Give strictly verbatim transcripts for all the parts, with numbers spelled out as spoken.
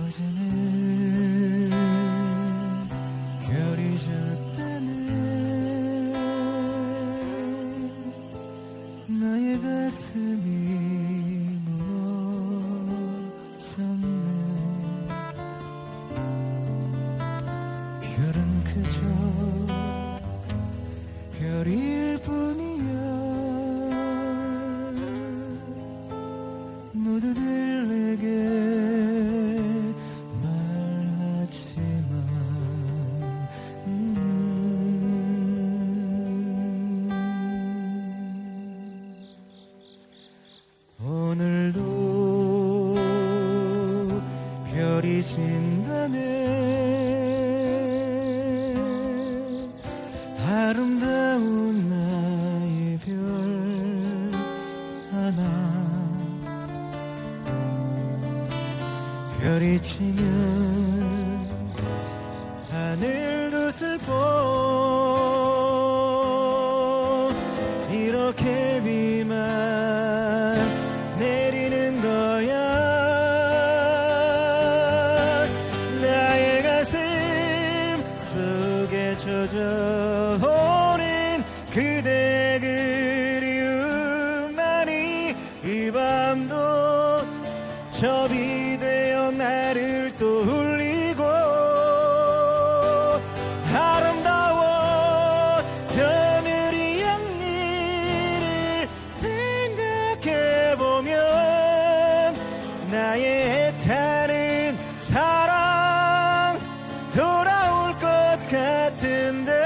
어제는 별이 졌다네. 나의 가슴이 무너졌네. 별은 그저 별일 뿐이야. 모두들 내게 말하지만 음. 오늘도 별이 진다네. 아름다운 나의 별 하나. 별이 지면 하늘도 슬퍼. 이렇게 비만 내리는 거야. 나의 가슴 속에 젖어오는 그대 그리움만이 이 밤도 접이 되어 나를 또 울리고. 아름다워 저늘이 향기를 생각해보면 나의 애타는 사랑 돌아올 것 같은데.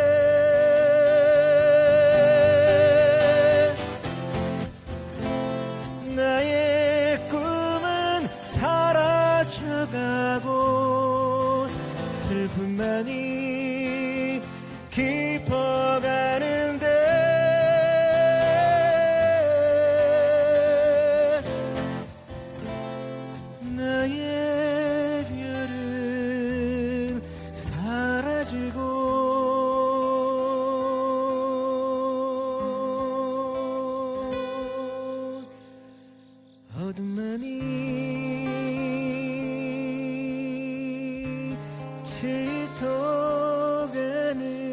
나의 꿈은 사라져가고 슬픔만이 깊어가는데. 나의 별은 사라지고 어둠만이 짙어가는